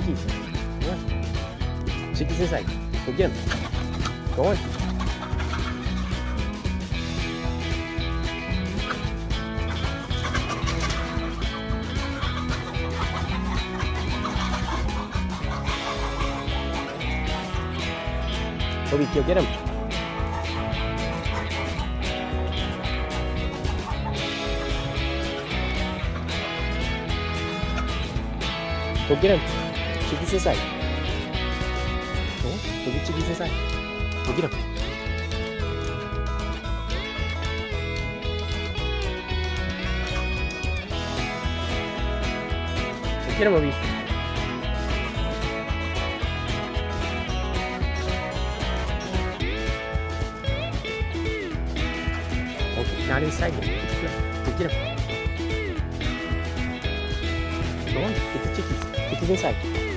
chickies. Yeah. Chickies inside. Go get them. Go on. Moby, go get him. Go get him. Chickies inside. Go get chickies inside. Go get him. Go get him, Moby. Okay, not inside yet. Go get him. Go on, get the chickies. Chickies inside.